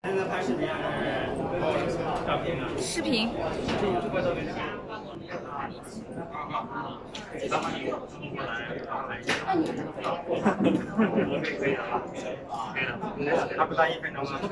现在拍视频还是照片啊？ 视频。 还不到1分钟吗？